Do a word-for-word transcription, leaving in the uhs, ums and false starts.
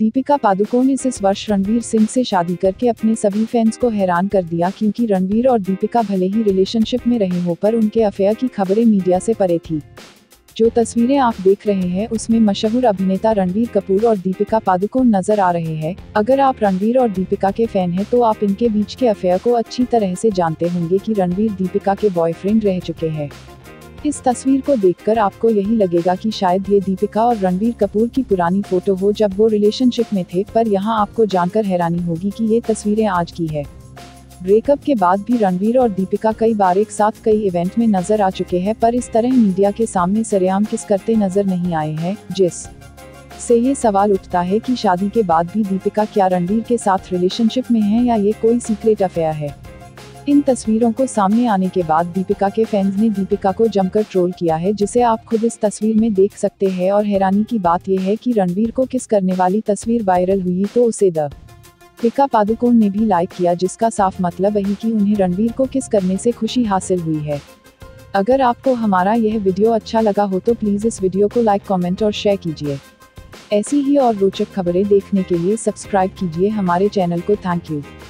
दीपिका पादुकोण ने इस वर्ष रणवीर सिंह से शादी करके अपने सभी फैंस को हैरान कर दिया, क्योंकि रणवीर और दीपिका भले ही रिलेशनशिप में रहे हो पर उनके अफेयर की खबरें मीडिया से परे थी। जो तस्वीरें आप देख रहे हैं उसमें मशहूर अभिनेता रणबीर कपूर और दीपिका पादुकोण नजर आ रहे हैं। अगर आप रणबीर और दीपिका के फैन हैं तो आप इनके बीच के अफेयर को अच्छी तरह से जानते होंगे कि रणबीर दीपिका के बॉयफ्रेंड रह चुके हैं। इस तस्वीर को देखकर आपको यही लगेगा कि शायद ये दीपिका और रणबीर कपूर की पुरानी फोटो हो जब वो रिलेशनशिप में थे, पर यहाँ आपको जानकर हैरानी होगी कि ये तस्वीरें आज की है। ब्रेकअप के बाद भी रणबीर और दीपिका कई बार एक साथ कई इवेंट में नजर आ चुके हैं, पर इस तरह मीडिया के सामने सरेआम किस करते नजर नहीं आए हैं, जिस से ये सवाल उठता है कि शादी के बाद भी दीपिका क्या रणबीर के साथ रिलेशनशिप में है या ये कोई सीक्रेट अफेयर है। इन तस्वीरों को सामने आने के बाद दीपिका के फैंस ने दीपिका को जमकर ट्रोल किया है, जिसे आप खुद इस तस्वीर में देख सकते हैं। और हैरानी की बात यह है कि रणबीर को किस करने वाली तस्वीर वायरल हुई तो उसे दीपिका पादुकोण ने भी लाइक किया, जिसका साफ मतलब है कि उन्हें रणबीर को किस करने से खुशी हासिल हुई है। अगर आपको हमारा यह वीडियो अच्छा लगा हो तो प्लीज़ इस वीडियो को लाइक, कमेंट और शेयर कीजिए। ऐसी ही और रोचक खबरें देखने के लिए सब्सक्राइब कीजिए हमारे चैनल को। Thank you.